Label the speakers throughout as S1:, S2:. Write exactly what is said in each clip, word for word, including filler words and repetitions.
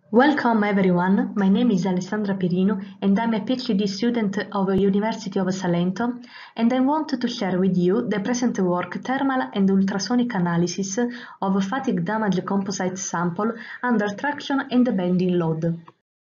S1: Welcome everyone, my name is Alessandra Pirino and I'm a PhD student of the University of Salento, and I want to share with you the present work Thermal and Ultrasonic Analysis of Fatigue Damage Composite Sample under Traction and Bending Load.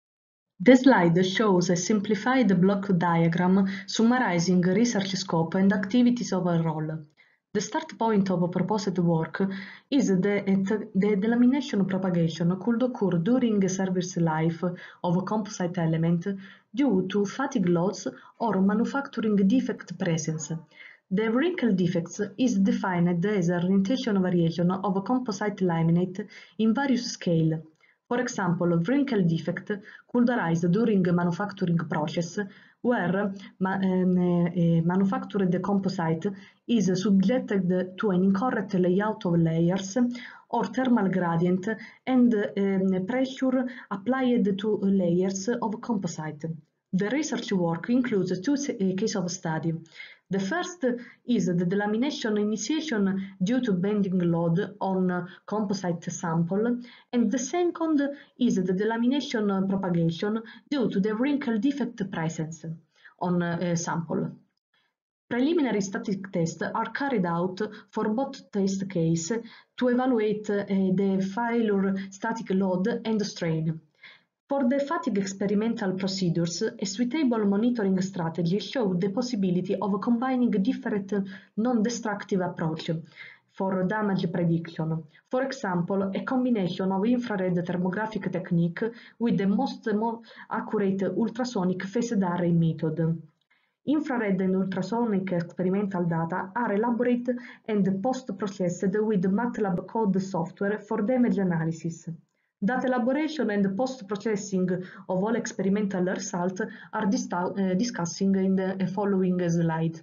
S1: The slide shows a simplified block diagram summarizing research scope and activities overall. The start point of proposed work is that the delamination propagation could occur during service life of a composite element due to fatigue loss or manufacturing defect presence. The wrinkle defects is defined as a orientation variation of a composite laminate in various scales. For example, wrinkle defect could arise during manufacturing process where ma um, uh, manufactured composite is subjected to an incorrect layout of layers or thermal gradient and um, pressure applied to layers of composite. The research work includes two cases of study. The first is the delamination initiation due to bending load on composite sample, and the second is the delamination propagation due to the wrinkle defect presence on a sample. Preliminary static tests are carried out for both test cases to evaluate uh, the failure static load and strain. For the fatigue experimental procedures, a suitable monitoring strategy showed the possibility of combining different non-destructive approaches for damage prediction. For example, a combination of infrared thermographic technique with the most accurate ultrasonic phased array method. Infrared and ultrasonic experimental data are elaborated and post-processed with MATLAB code software for damage analysis. Data elaboration and post-processing of all experimental results are dis uh, discussing in the following slide.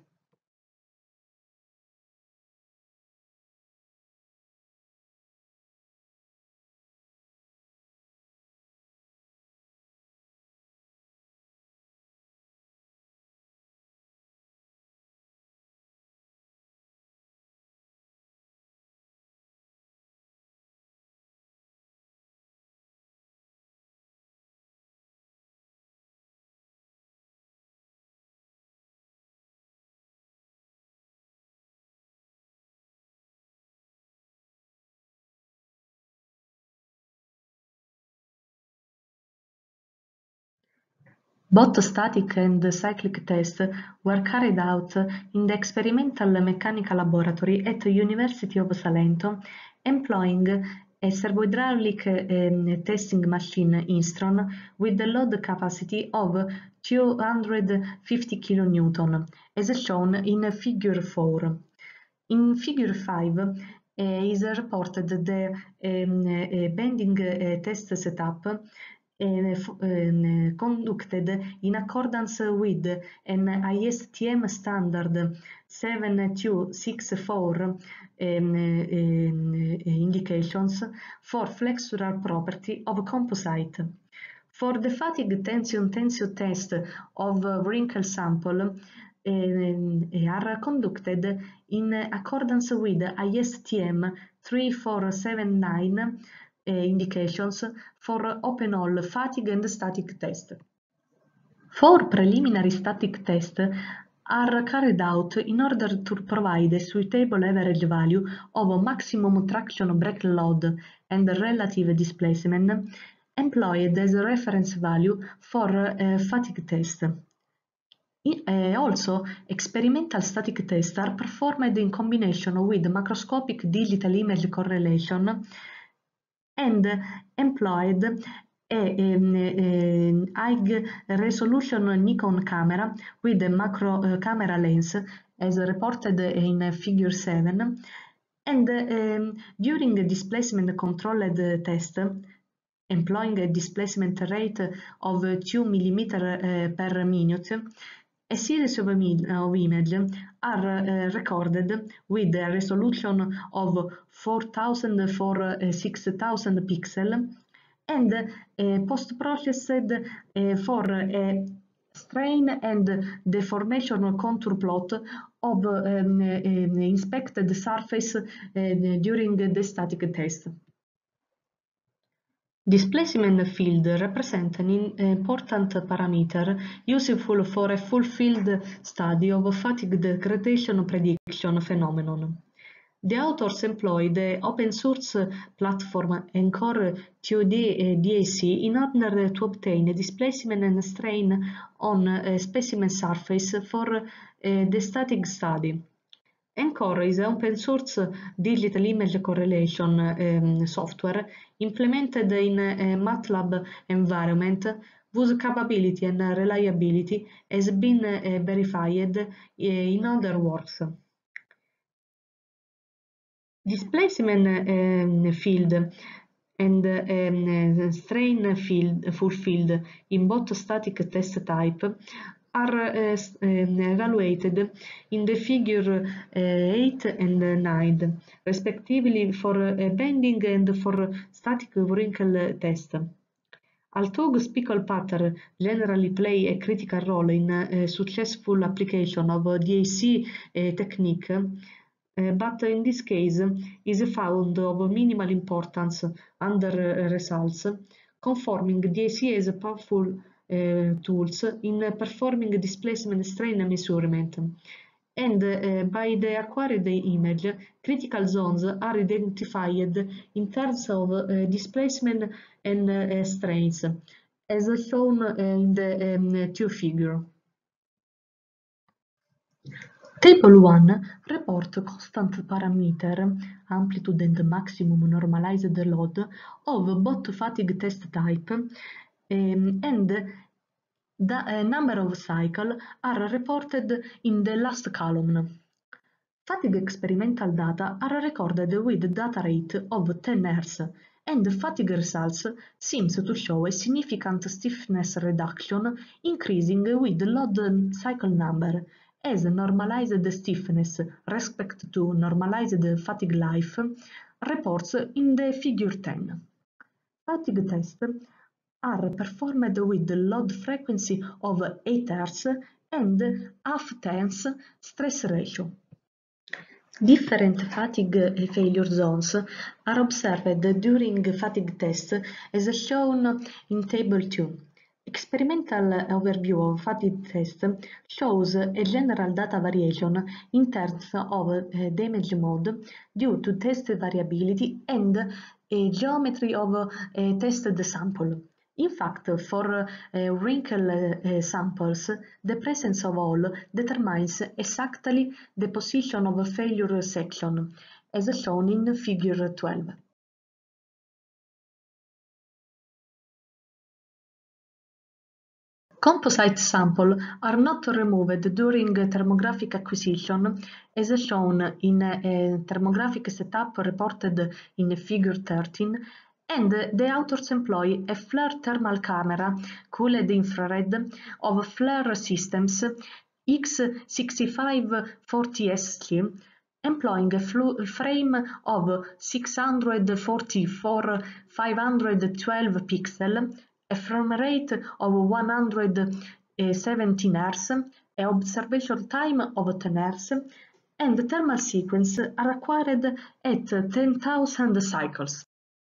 S1: Both static and cyclic tests were carried out in the Experimental Mechanical Laboratory at the University of Salento, employing a servohydraulic um, testing machine Instron with a load capacity of two hundred fifty kilonewtons, as shown in Figure four. In Figure five uh, is reported the um, uh, bending uh, test setup uh, conducted in accordance with an I S T M standard seven two six four um, um, indications for flexural property of composite. For the fatigue tension-tensio test of wrinkle sample uh, are conducted in accordance with I S T M three four seven nine uh, indications for open-hole fatigue and static test. Four preliminary static tests are carried out in order to provide a suitable average value of maximum traction brake load and relative displacement employed as a reference value for uh, fatigue test. Uh, also, experimental static tests are performed in combination with macroscopic digital image correlation and employed a, a, a high-resolution Nikon camera with a macro uh, camera lens, as reported in Figure seven, and um, during a displacement controlled test, employing a displacement rate of two millimeters uh, per minute, a series of, of images are uh, recorded with a resolution of four thousand for six thousand pixels and uh, post-processed uh, for a strain and deformation contour plot of um, um, inspected surface uh, during the static test. Displacement field represent an important parameter useful for a full field study of fatigue degradation prediction phenomenon. The authors employ the open source platform Encore two D A C in order to obtain displacement and strain on a specimen surface for uh, the static study. Encore is an open source digital image correlation um, software implemented in a MATLAB environment whose capability and reliability has been uh, verified uh, in other works. Displacement um, field and um, strain field, full field in both static test type are uh, evaluated in the figure uh, eight and nine, respectively for uh, bending and for static wrinkle test. Although speckle pattern generally play a critical role in uh, successful application of D A C uh, technique, uh, but in this case is found of minimal importance under uh, results, conforming D A C as powerful uh, tools in performing displacement strain measurement. And uh, by the acquired image, critical zones are identified in terms of uh, displacement and uh, strains, as shown uh, in the um, two figure. Table one report constant parameter, amplitude and maximum normalized load of both fatigue test type um, and the uh, number of cycles are reported in the last column. Fatigue experimental data are recorded with data rate of ten hertz, and fatigue results seems to show a significant stiffness reduction increasing with load cycle number, as normalized stiffness respect to normalized fatigue life reports in the figure ten. Fatigue tests are performed with load frequency of eight hertz and half-tense stress ratio. Different fatigue failure zones are observed during fatigue tests as shown in Table two. Experimental overview of fatigue test shows a general data variation in terms of uh, damage mode due to test variability and a geometry of a tested sample. In fact, for uh, wrinkle uh, samples, the presence of hole determines exactly the position of a failure section, as shown in Figure twelve. Composite samples are not removed during thermographic acquisition, as shown in a thermographic setup reported in Figure thirteen, and the authors employ a FLIR thermal camera, cooled infrared, of FLIR systems X sixty-five forty S T, employing a frame of six hundred forty-four five hundred twelve pixels, a frame rate of one hundred seventeen hertz, an observation time of ten hertz, and the thermal sequence are acquired at ten thousand cycles.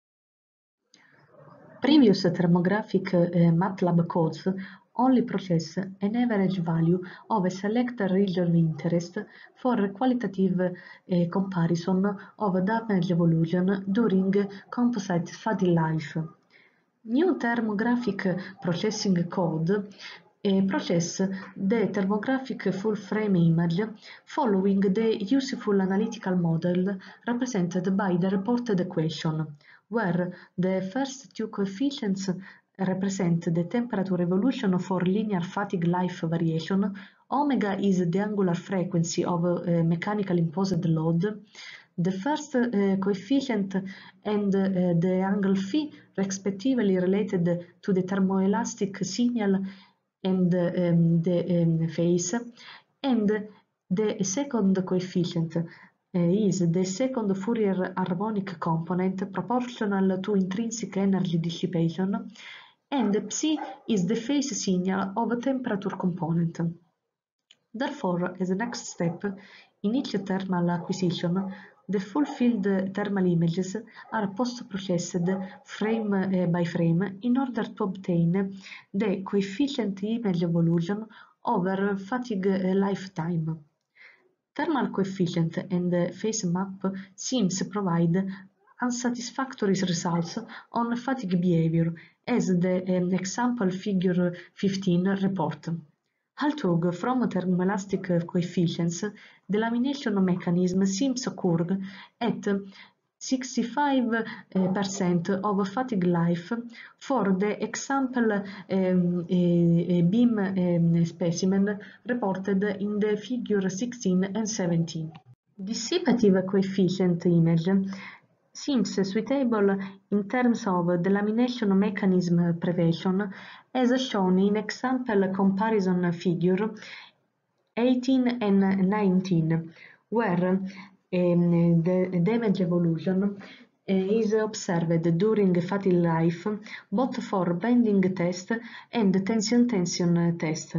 S1: Previous thermographic uh, MATLAB codes only process an average value of a selected region of interest for qualitative uh, comparison of damage evolution during composite fatigue life. New thermographic processing code uh, process the thermographic full-frame image following the useful analytical model represented by the reported equation, where the first two coefficients represent the temperature evolution for linear fatigue life variation. Omega is the angular frequency of uh, mechanical imposed load. The first uh, coefficient and uh, the angle phi respectively related to the thermoelastic signal and um, the um, phase, and the second coefficient uh, is the second Fourier harmonic component proportional to intrinsic energy dissipation, and psi is the phase signal of a temperature component. Therefore, as a next step, in each thermal acquisition, The full field thermal images are post-processed frame uh, by frame in order to obtain the coefficient image evolution over fatigue uh, lifetime. Thermal coefficient and phase map seems provide unsatisfactory results on fatigue behavior, as the um, example figure fifteen report. Although from thermoelastic coefficients, the lamination mechanism seems occur at sixty-five percent of fatigue life for the example um, a, a beam um, specimen reported in the figure sixteen and seventeen. Dissipative coefficient image seems suitable in terms of the lamination mechanism prevention, as shown in example comparison figure eighteen and nineteen, where um, the damage evolution uh, is observed during fatigue life both for bending test and tension-tension test.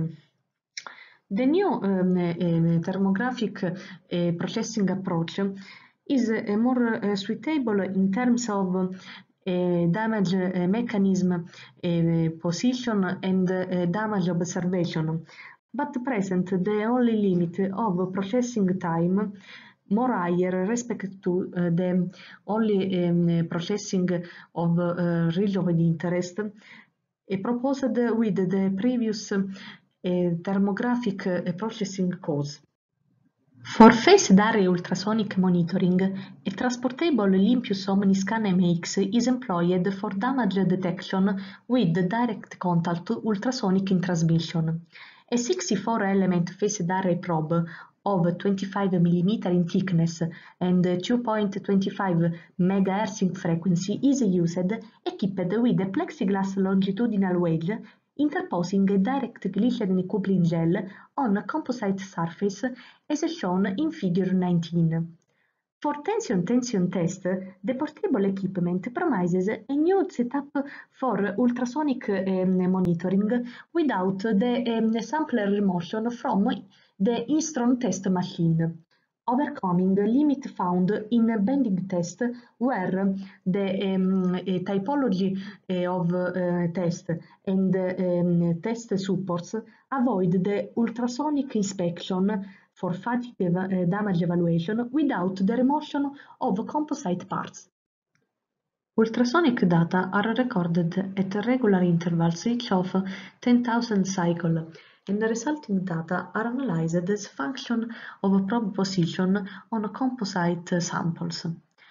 S1: The new um, uh, thermographic uh, processing approach is uh, more uh, suitable in terms of uh, damage uh, mechanism uh, position and uh, damage observation, but present the only limit of processing time more higher respect to uh, the only um, processing of uh, region of interest uh, proposed with the previous uh, thermographic uh, processing cause. For phased array ultrasonic monitoring, a transportable Olympus OmniScan M X is employed for damage detection with direct contact ultrasonic transmission. A sixty-four element phased array probe of twenty-five millimeters in thickness and two point two five megahertz in frequency is used, equipped with a plexiglass longitudinal wedge interposing a direct glycerin coupling gel on a composite surface as shown in figure nineteen. For tension-tension test, the portable equipment promises a new setup for ultrasonic um, monitoring without the um, sampler remotion from the Instron test machine, overcoming limit found in bending test where the um, typology uh, of uh, test and um, test supports avoid the ultrasonic inspection for fatigue uh, damage evaluation without the remotion of composite parts. Ultrasonic data are recorded at regular intervals each of ten thousand cycles, and the resulting data are analyzed as function of probe position on composite samples.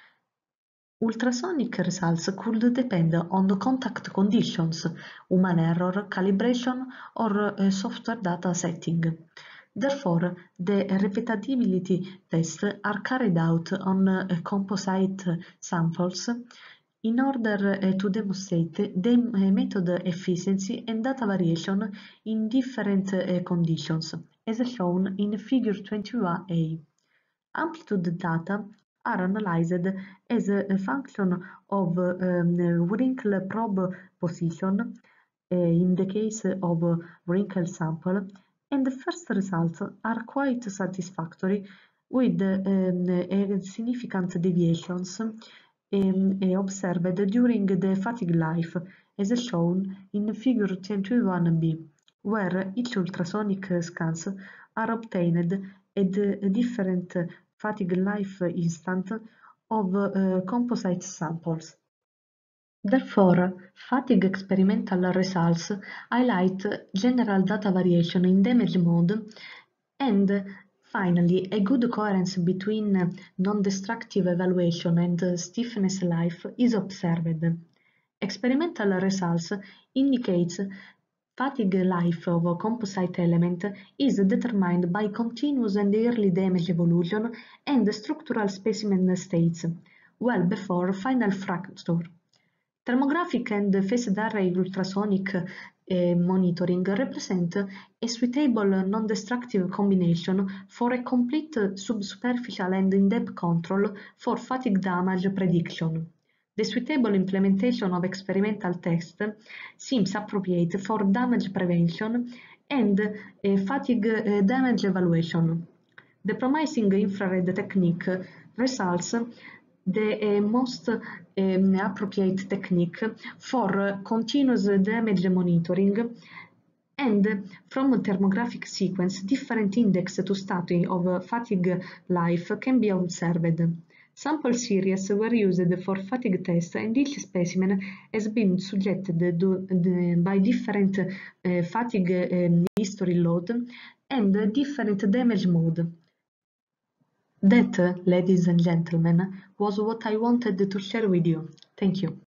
S1: Ultrasonic results could depend on the contact conditions, human error, calibration, or uh, software data setting. Therefore, the repeatability tests are carried out on uh, composite samples in order uh, to demonstrate the uh, method efficiency and data variation in different uh, conditions, as shown in figure twenty-one A. Amplitude data are analyzed as a function of um, wrinkle probe position uh, in the case of wrinkle sample, and the first results are quite satisfactory with um, significant deviations um, observed during the fatigue life, as shown in figure twenty-one B, where each ultrasonic scans are obtained at a different fatigue life instant of uh, composite samples. Therefore, fatigue experimental results highlight general data variation in damage mode, and finally, a good coherence between non-destructive evaluation and stiffness life is observed. Experimental results indicates fatigue life of a composite element is determined by continuous and early damage evolution and structural specimen states, well before final fracture. Thermographic and phased array ultrasonic uh, monitoring represent a suitable non-destructive combination for a complete subsuperficial and in-depth control for fatigue damage prediction. The suitable implementation of experimental tests seems appropriate for damage prevention and uh, fatigue uh, damage evaluation. The promising infrared technique results the uh, most um, appropriate technique for continuous damage monitoring, and from a thermographic sequence, different index to study of fatigue life can be observed. Sample series were used for fatigue tests, and each specimen has been subjected to, the, by different uh, fatigue um, history load and different damage mode. That, ladies and gentlemen, was what I wanted to share with you. Thank you.